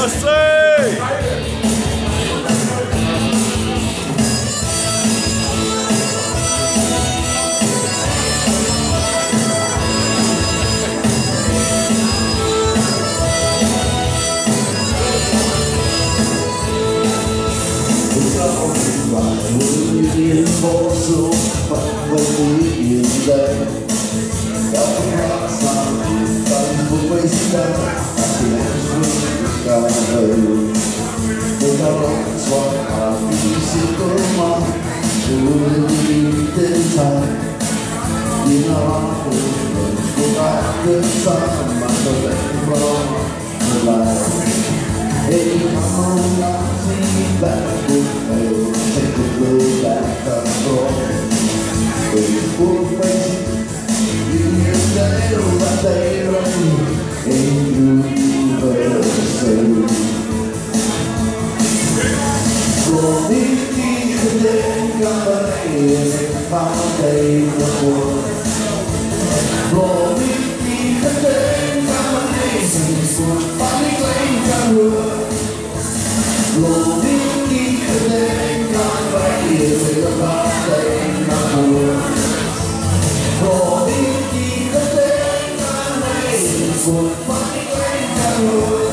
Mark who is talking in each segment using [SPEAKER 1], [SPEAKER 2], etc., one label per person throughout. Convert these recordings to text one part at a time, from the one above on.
[SPEAKER 1] Reinforcement when we is there. Got the hearts on you, got the waist down. I can answer the sky. They got lots of happy single mom who will need the time. You know I'm going to go back the time. I'm going from the life. Hey, come on, I'll see back with me. Take a look back and forth. We're facing you day by day, in universal. For me, the day company is a day before. For me, the day company is a funny thing to do. For me, the day company is a birthday number. For me, the day company is a funny thing to do.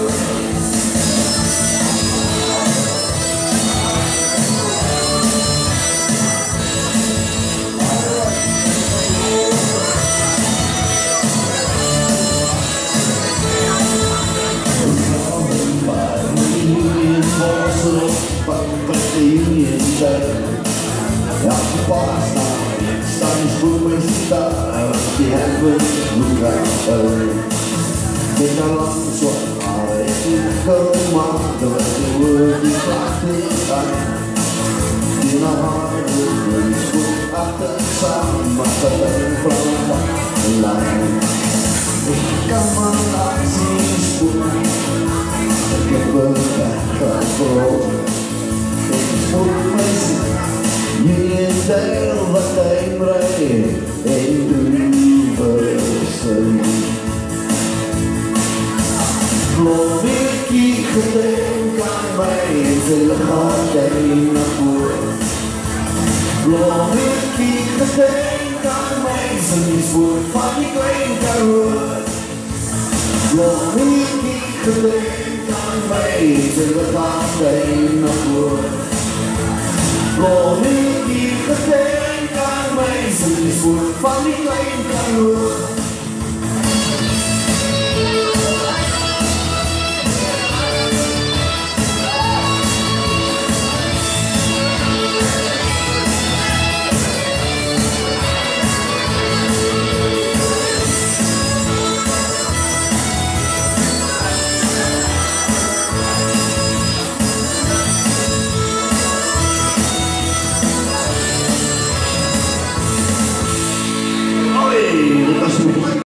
[SPEAKER 1] After past night, sun's moving stars, the heavens look at her. Then I long so high, it come on, the world is like time. In a heart will swoop after sun, but I learn from the line. Come on, I see swoop, get bird back and forth. It's full places. You tell what I'm right in universal. Glory keep the God way till the heart in the poor. Glory keep the God way till this wood funny grain garwood. Glory keep the God way till the heart in the poor. Glory keep the day God ways, and this would funny grain garwood.